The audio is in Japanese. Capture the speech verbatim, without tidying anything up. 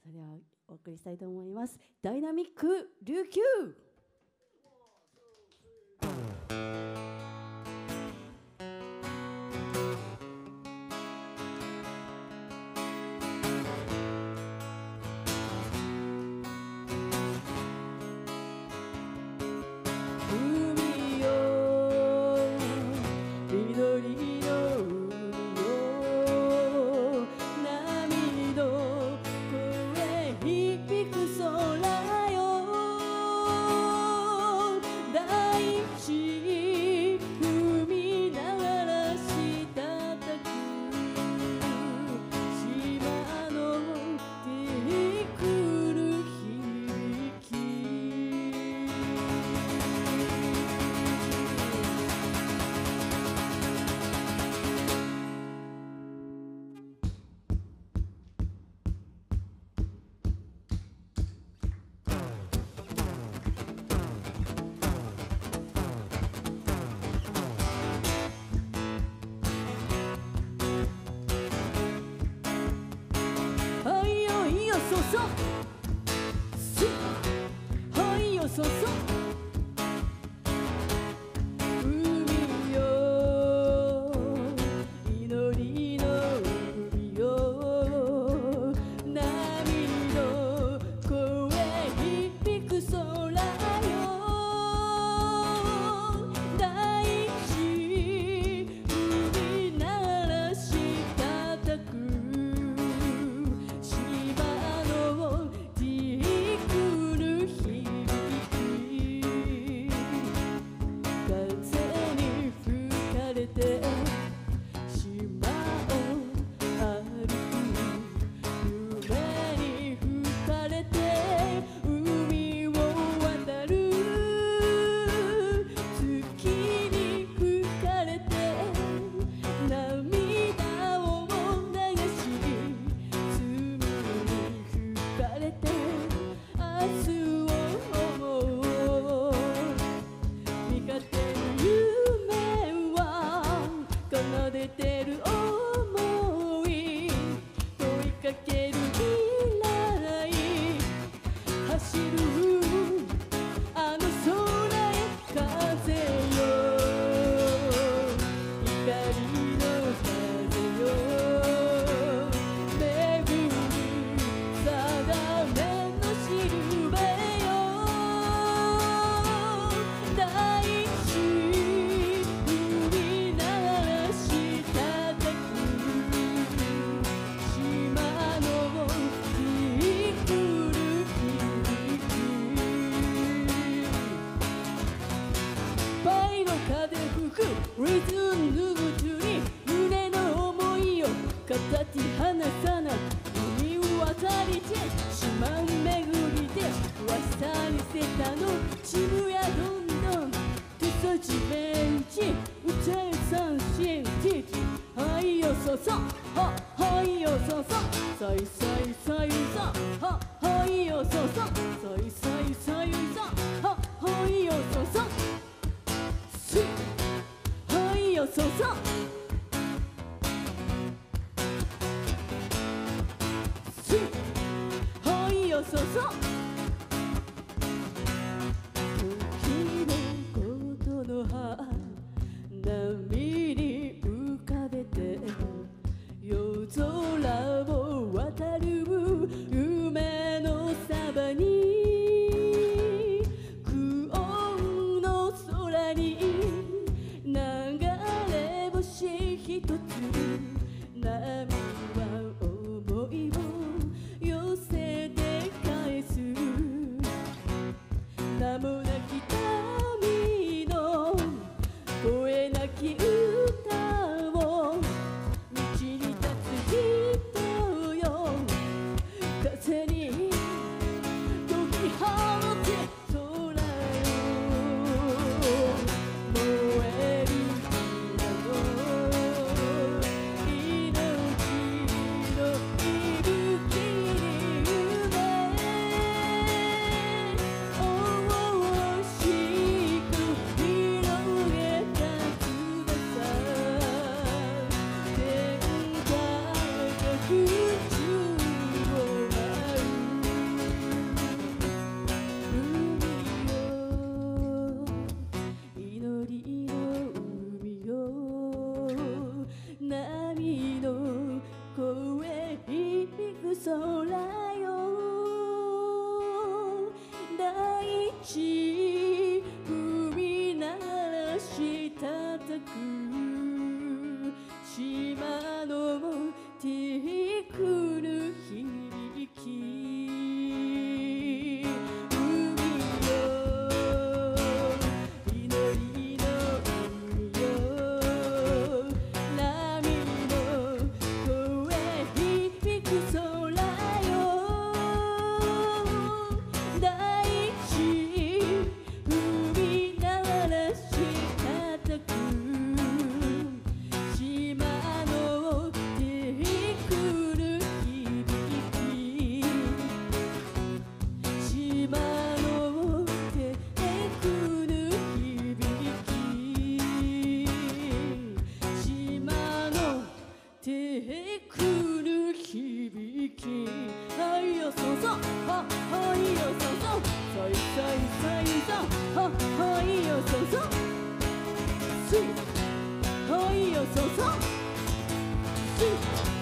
それではお送りしたいと思います。ダイナミック琉球。海よ緑の海よ波の声響く空よ大地踏みながらしたたく島の出てくる響きはいよいよそうそうすはいよそうそう海よ祈りの海よ波の声響く空よ大地踏みながらしたたく島のティークル響き風に吹かれて島を歩く夢に吹かれて海を渡る月に吹かれて涙を流し罪に吹かれて明日を思う見かける夢は奏でてる想い問いかける未来走るあの空へ風よ光の風よ巡る定めのしるべよ大地踏みながらしたたく島の響くる響きパイの風吹くリズム脱ぐ中に胸の想いを片手離さない海渡りて島巡りで噂にせたの渋谷どんどん手差しベンチ歌え三振ティキはいよそうそうははいよそうそうさいさいさいさははいよそうそうさいさいさいさははいよそうそうすはいよそうそうすはいよそうそう時のことの葉波に浮かべて夜空を渡る夢のそばに空の空に流れ星ひとつ波は想いを寄せて返す名もなき民の声なき歌を道に立つ人よ風に解き放て空よ燃える火の命の息吹に夢大しく広げた天下が宇宙を舞うよそうそうははいよそうそうさいさいさいさははいよそうそうスイはいよそうそうスイ